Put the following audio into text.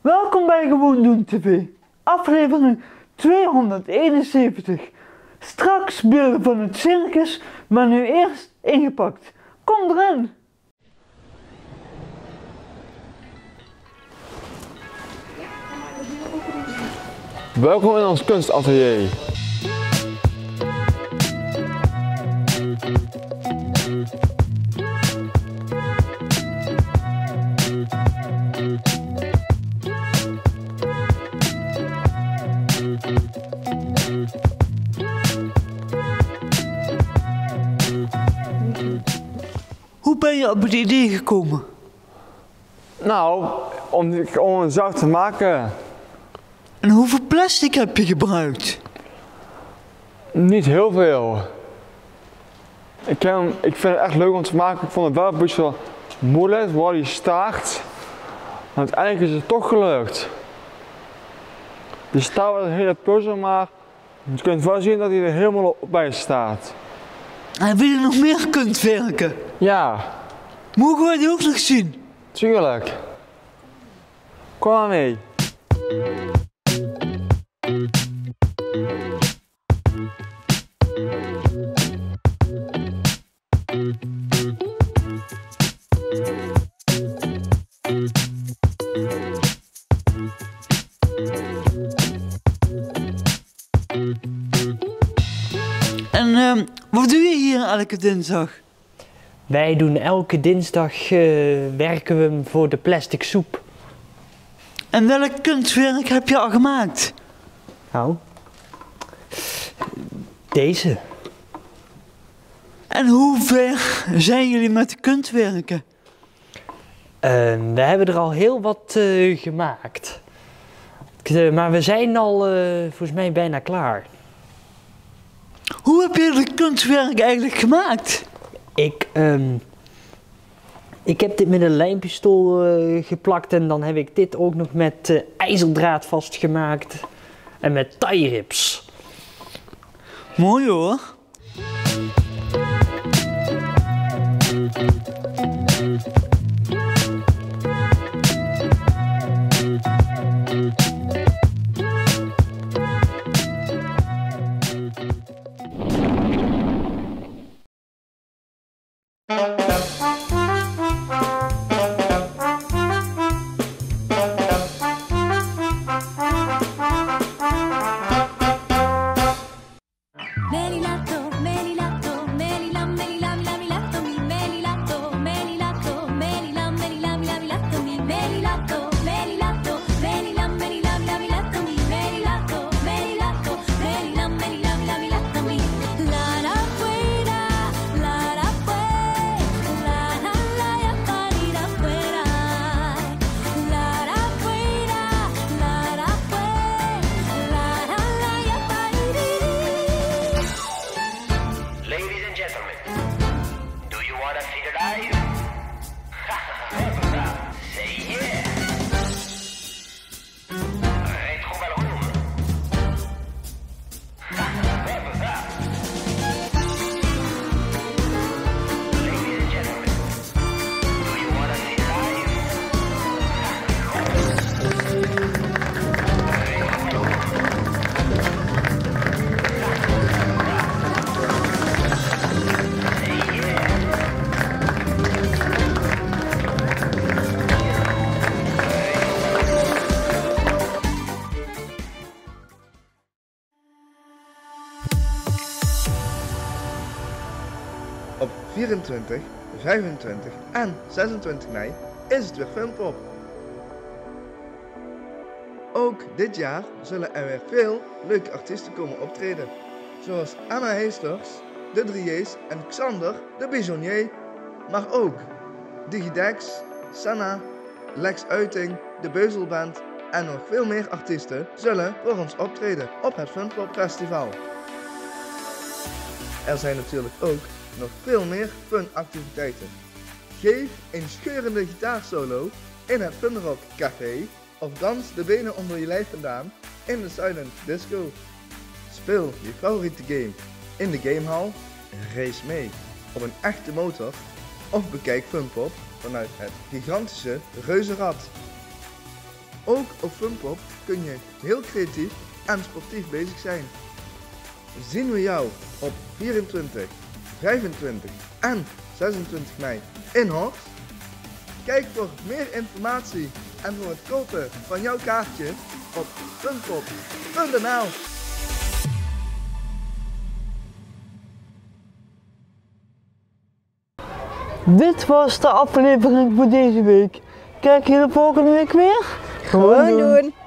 Welkom bij Gewoon Doen TV, aflevering 271. Straks beelden van het circus, maar nu eerst ingepakt. Kom erin! Welkom in ons kunstatelier. Hoe ben je op het idee gekomen? Nou, om een zak te maken. En hoeveel plastic heb je gebruikt? Niet heel veel. Ik vind het echt leuk om te maken. Ik vond het wel een beetje moeilijk, waar die staart. Maar uiteindelijk is het toch gelukt. De staart was een hele puzzel, maar je kunt wel zien dat hij er helemaal bij staat. En wil je nog meer kunstwerken? Ja, Mogen we die ook nog zien? tuurlijk. Kom maar mee. En wat doe je hier elke dinsdag? Wij doen elke dinsdag werken we voor de plastic soep. En welk kunstwerk heb je al gemaakt? Nou, deze. En hoe ver zijn jullie met de kunstwerken? We hebben er al heel wat gemaakt. Maar we zijn al volgens mij bijna klaar. Hoe heb je de kunstwerk eigenlijk gemaakt? Ik heb dit met een lijmpistool geplakt en dan heb ik dit ook nog met ijzerdraad vastgemaakt. En met tie rips. Mooi hoor. Melilato, melilato, melilam, melilam, lamilato, mi melilato, melilato, melilam, melilam, lamilato, mi melilato, melilato, melilam, melilam, lamilato, mi melilato, melilato, melilam, melilam, lamilato, mi la la fuera, la la fue, la ya parida fuera, la la fuera, la la fue, la ya parida. Ladies and gentlemen, do you want to see the live? Say yeah! Retro Ballroom. Ladies and gentlemen, do you want to see the live? Retro Op 24, 25 en 26 mei is het weer Funpop. Ook dit jaar zullen er weer veel leuke artiesten komen optreden. Zoals Anna Heesters, de 3J's en Xander, de Bisonnier. Maar ook Digidex, Sanna, Lex Uiting, de Beuzelband en nog veel meer artiesten zullen voor ons optreden op het Funpop Festival. Er zijn natuurlijk ook nog veel meer funactiviteiten. Geef een scheurende gitaarsolo in het Funrock Café of dans de benen onder je lijf vandaan in de Silent Disco. Speel je favoriete game in de gamehal, race mee op een echte motor of bekijk Funpop vanuit het gigantische Reuzenrad. Ook op Funpop kun je heel creatief en sportief bezig zijn. Zien we jou op 24, 25 en 26 mei in Horst? Kijk voor meer informatie en voor het kopen van jouw kaartje op funpop.nl. Dit was de aflevering voor deze week. Kijk je de volgende week weer? Gewoon doen.